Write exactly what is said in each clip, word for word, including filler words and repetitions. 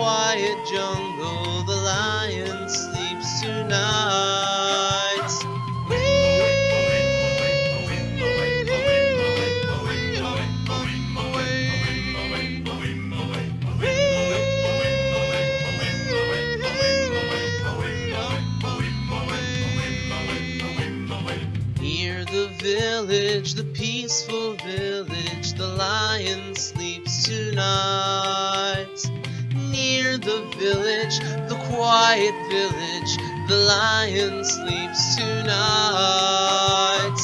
quiet jungle, the lion sleeps tonight. Near the village, the peaceful village, the lion sleeps tonight. Near the village, the quiet village, the lion sleeps tonight.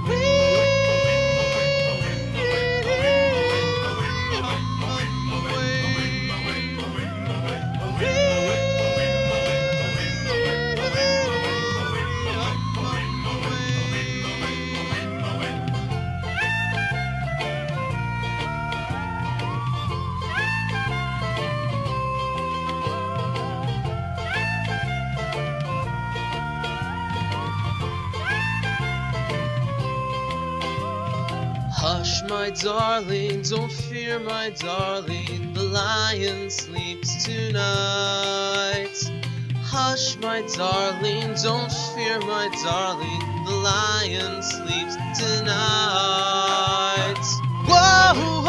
Hush, my darling, don't fear, my darling, the lion sleeps tonight. Hush, my darling, don't fear, my darling, the lion sleeps tonight. Whoa!